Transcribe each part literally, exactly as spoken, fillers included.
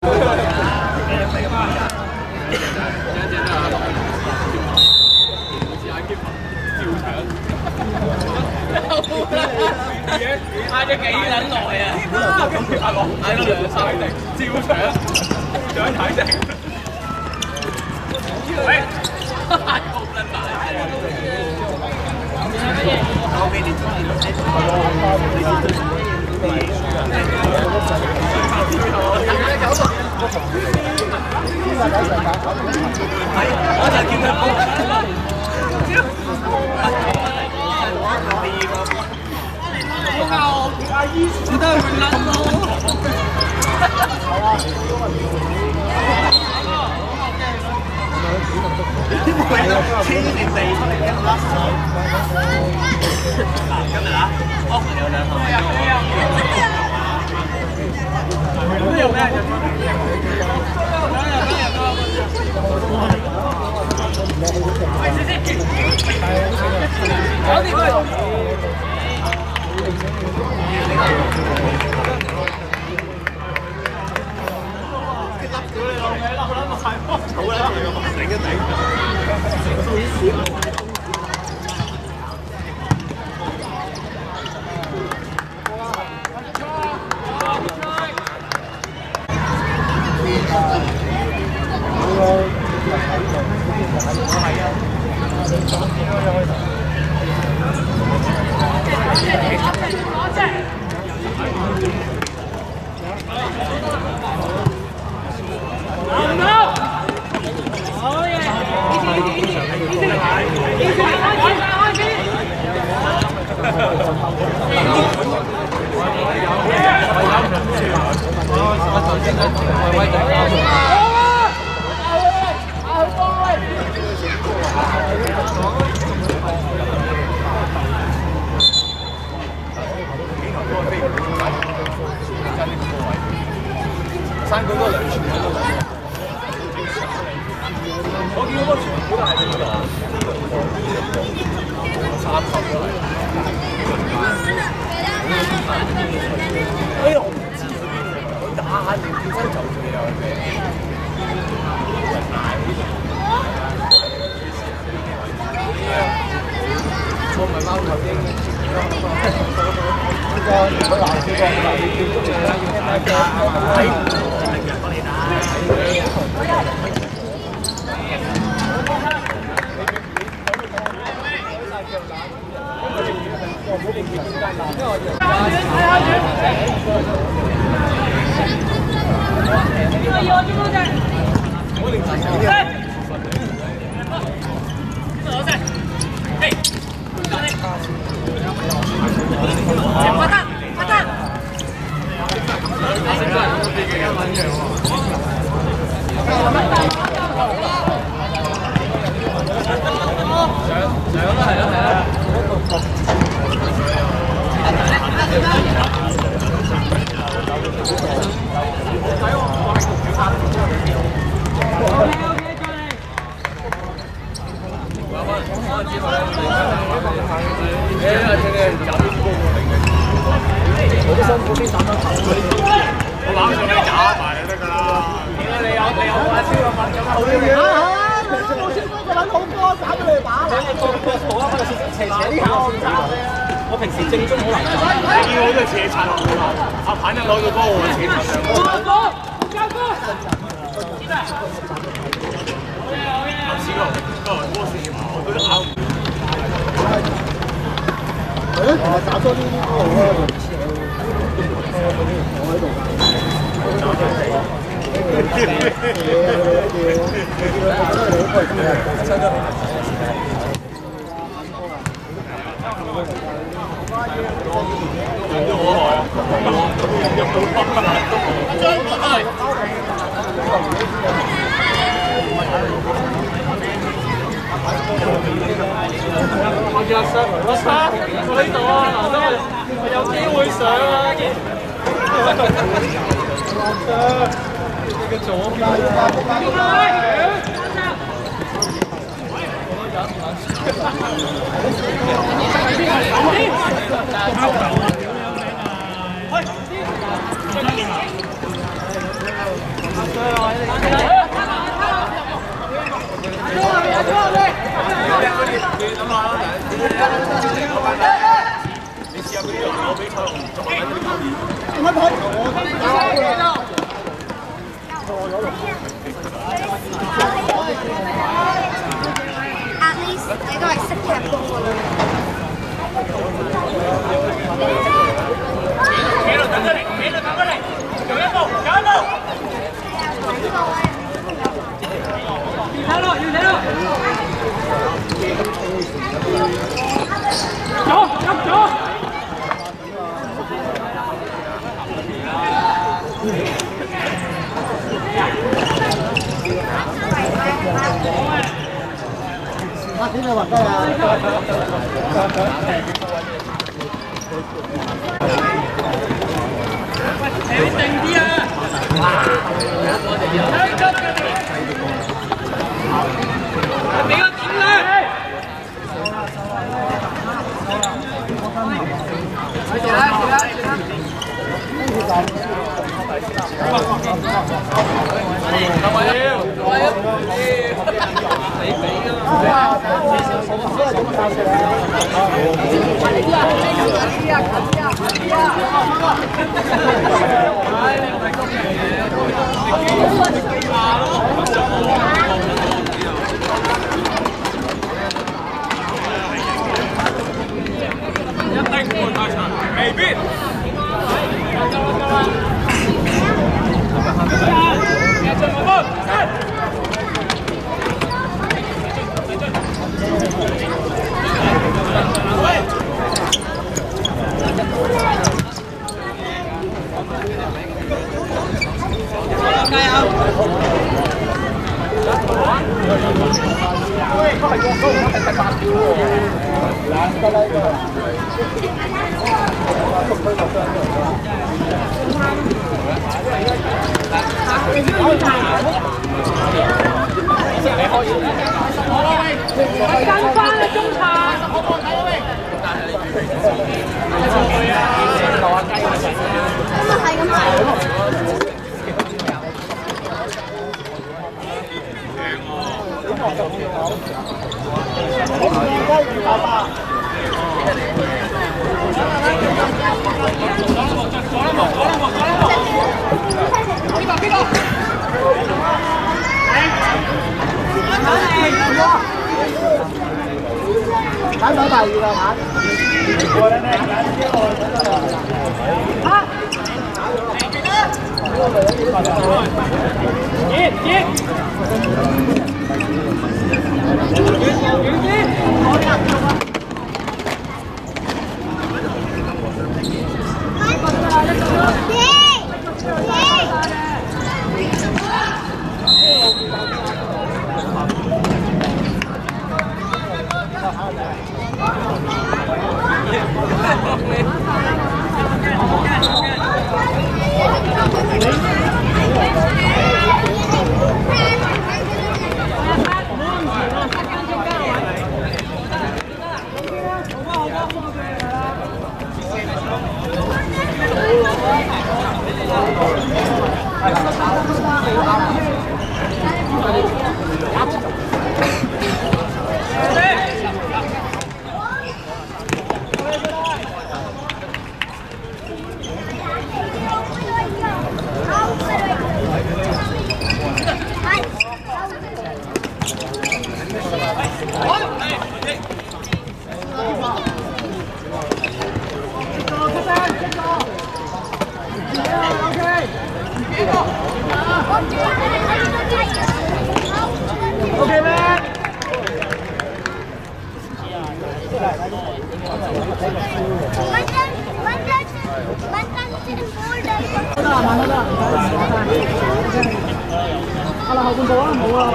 嗌咗幾撚耐啊！阿樂嗌咗兩三定，照搶，想睇定。喂，好撚大！後邊你中意攞啲我就見佢煲。阿姨只得會甩咯。啲梅都黐定地出嚟嘅甩手。嗱，今日啊，屋有兩個。咁有咩人？喂，先先，搞掂佢。山嗰個兩傳喺度，我見嗰個傳本係邊個？三十個嚟。哎呀，我唔知佢邊嚟，佢打下定健身就佢有嘅。我唔係貓頭鷹。呢個佢話呢個佢話要叫足嚟啦，要聽下嘅。我攬上你打埋就得㗎啦。點解你有你有阿超有份咁好嘅嘢？嚇嚇，冇超哥個撚好歌打俾你打。你個個好啊，我斜斜啲考我揸咧。我平時正宗好難打。你見我都係斜擦落去啦。阿鵬一攞到波，我斜擦上。加哥，加哥。知啦。好嘢好嘢。頭先個個波線我都咬。係咯，同埋打多啲啲波好啦。我喺度。我叫阿 Sir， 我 Sir， 我喺度啊，嗱，我有機會上啊。你嘅左邊啊！ At least I got six tackles. Quiero, dándole, quiero, dándole. ¡Quiero, quiero! ¡Dalo, dalo! ¡Chó, chó, chó! Más tiene batalla. 跟翻啊，中下。 咁啊係咁係。 揀到第二啦，揀。過啦，你揀啲我揀到啦。嚇！ 接接。 阿啦後半部啊，冇啊，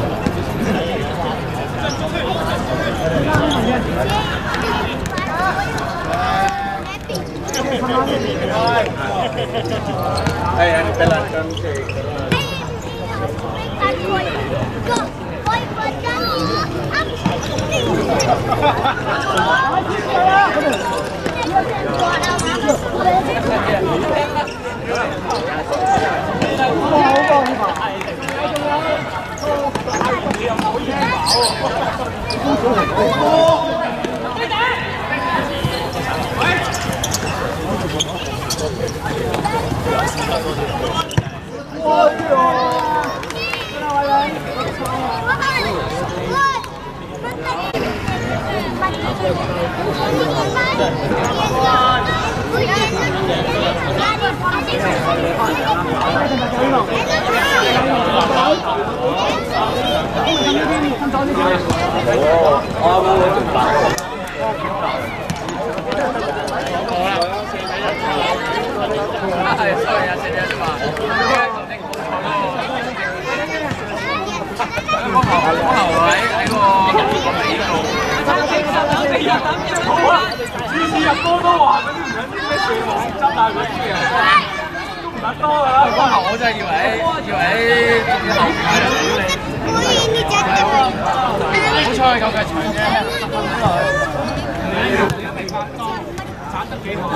係啊，你啦，咁嘅。 好我真係以為以為仲要後面好彩夠計長啫。鏟得幾好。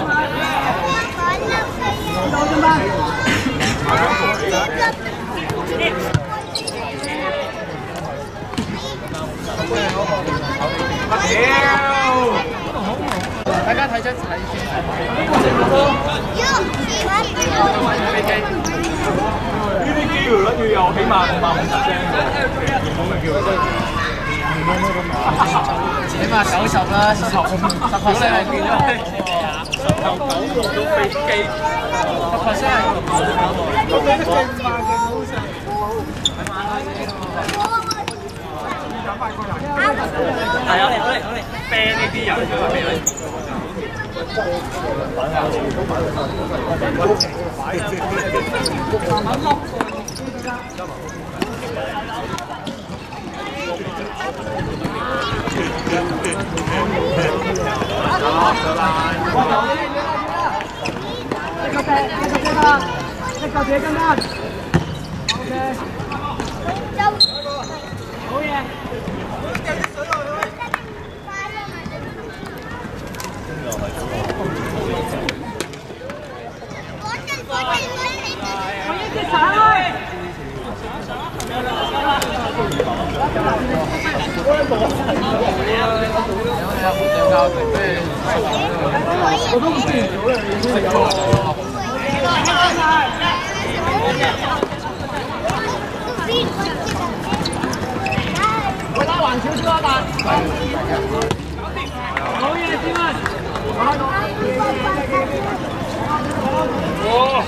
大家睇出睇先。呢啲機會率要有起碼五萬五十聲，咁咪叫起碼九十啦，十十十 percent 係變咗十頭九個都飛機，十 percent 係咁你都勁嘛勁好食，係啊，好嚟好嚟，啤呢啲人出嚟俾你。 一個自己跟單 ，OK， 好嘢。我一隻散開。我都唔知我拉橫少少啊，但好嘢，先啊！哇！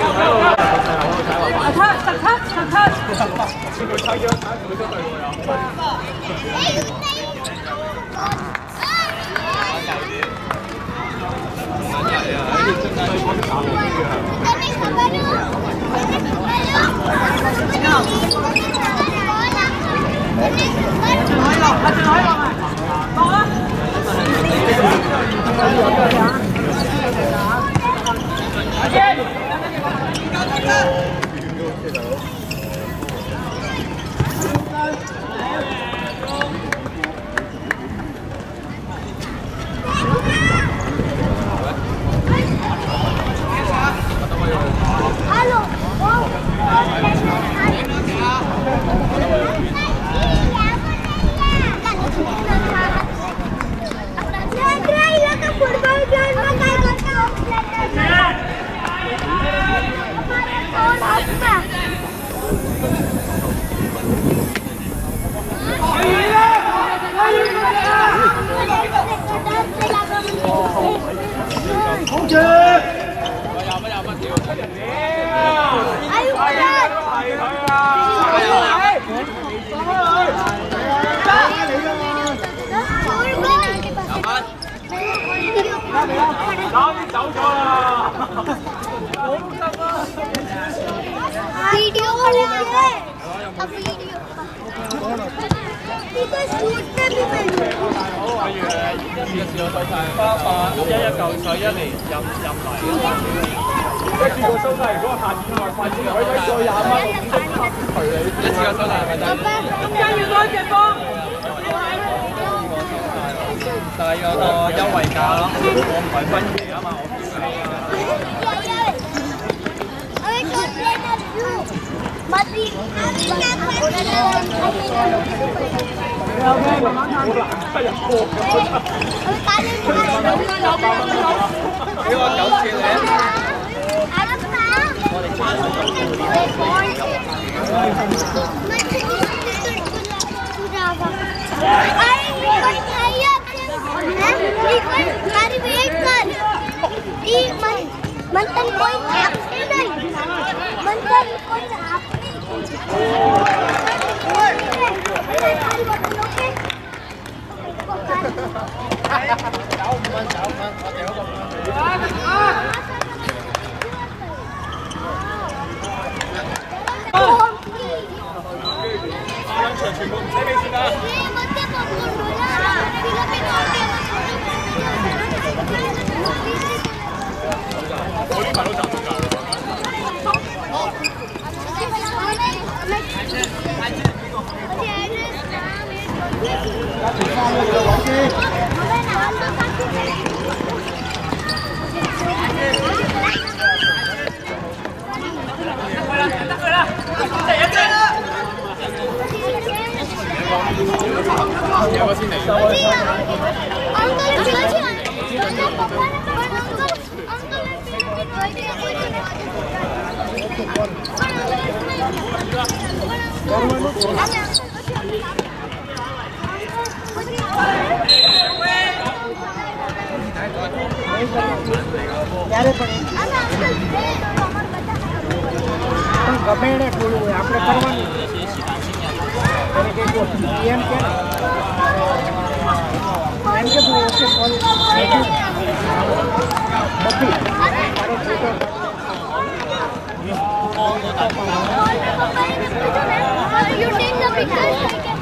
十七，十七，十七。佢睇咗睇佢都對我有。 video बनाइए अब वीडियो इधर शूट पे भी मिल 一次過收晒，花瓣一一嚿水一年入入嚟，一次過收晒。如果下次外快啲，可以再廿蚊，隨你一次過收晒係咪得？ 跟住嗰隻波， 就係有個優惠價咯，我唔係分期啊嘛，我叫你。 Mati, 俾我九次你。 मंथन कोई आपसे नहीं मंथन कोई 全部唔使俾錢㗎。我呢排都賺到價啦。有個先嚟。 ક્યારે પણ ગમે એને ખોલવું હોય આપણે કરવાનું એને કે એમ કે એમ કે તું ઓકે કોલ નથી તારો photo You take the picture.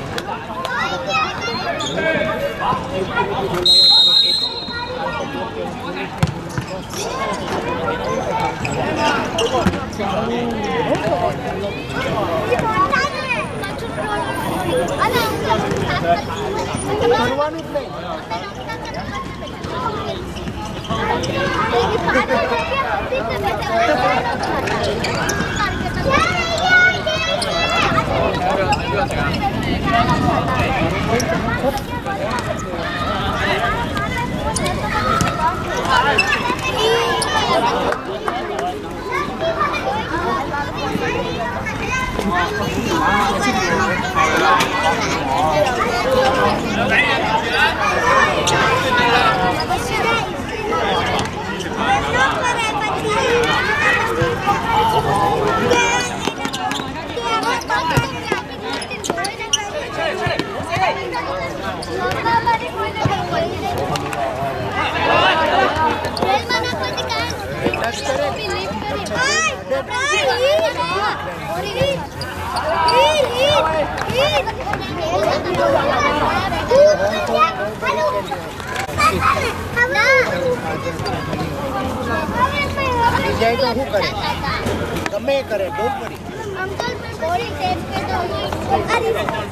જાય તો શું કરે ગમે કરે બહુ કરી અંકલ પર બોડી ટેપ કે તો અરે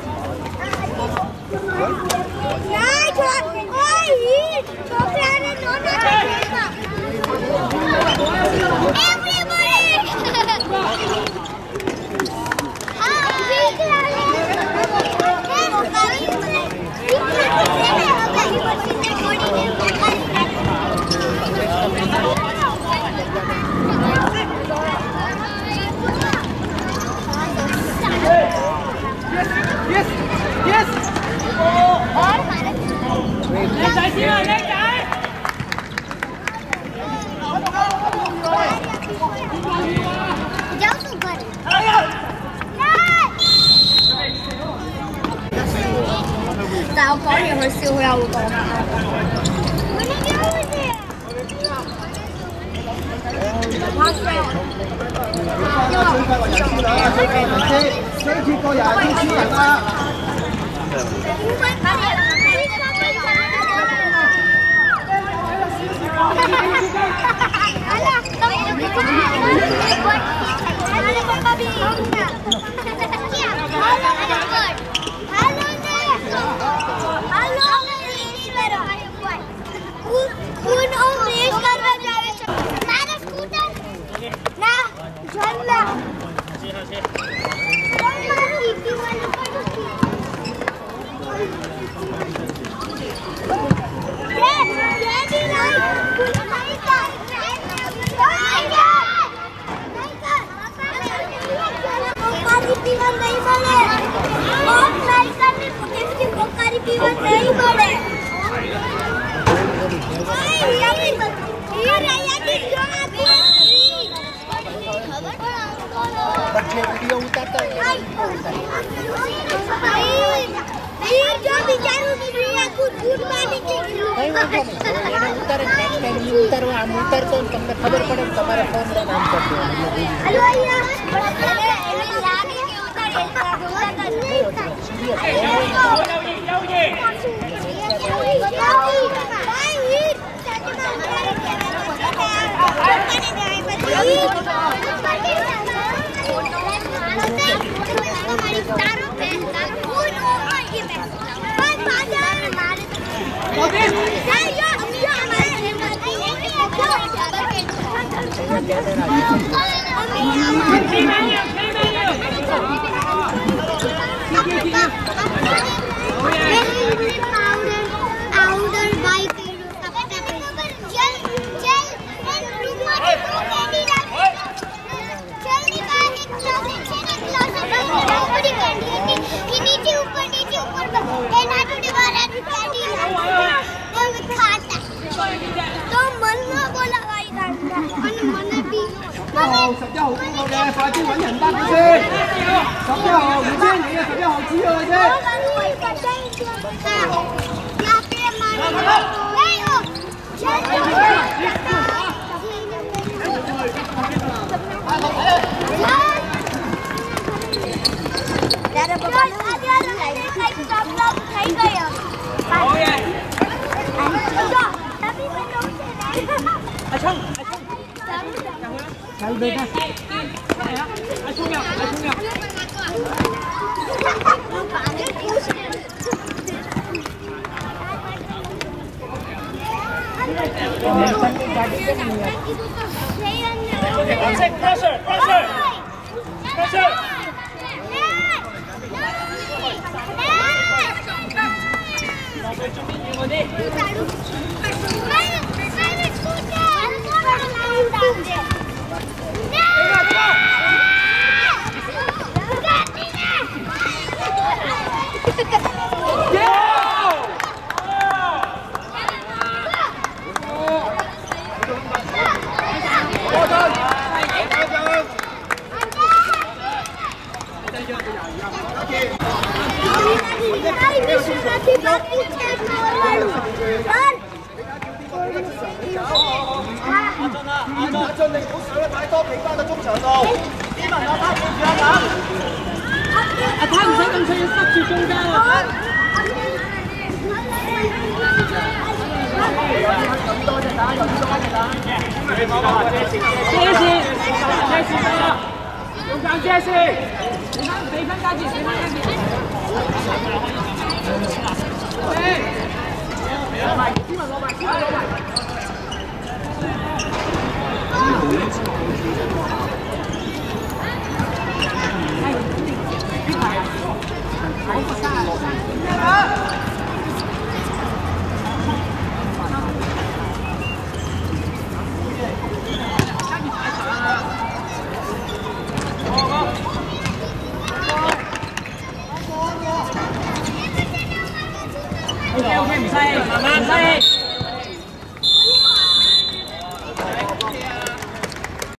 ના છોડ ઓય હીટ છોકરાને નો ના દેવા એવરીબોડી હા વીક લાગે એ મોકાવી મને વીક લાગે બોડી Yes! Yes! और मारे ले जाए सीमा ले जाए जाओ तू घर ताऊ कौन है हंसे हुआ वो कौन मैंने क्या हुआ थे 飛鐵過廿千千人啦！ ઉતારતા હોય એ જો બિચારું આખું દૂધ માં નીકળી કઈ વાંધો નહીં એને ઉતારે નેક્સ્ટ ટાઈમ ઈ ઉતારવા આમ ઉતારતો ને તમને ખબર પડે ને તમારે ફોન લઈને આમ કરજો હલો અહીંયા એને લાગે કે ઉતારે ઉતારતા 十一號邊個嘅？快啲揾人擔佢先。十一號唔知你啊，十一號知佢先。 好嘅。阿聰， ચાલ બેટા 阿聰入，阿聰入。Pressure, pressure, pressure.阿太唔使咁脆，要塞住中間啊！多隻打，又多隻打。遮線，遮線得啦，中間遮線。四分四分加住，四分加住。攞埋，斯文攞埋，斯文攞埋。OK OK， 唔使氣，慢慢唔使氣。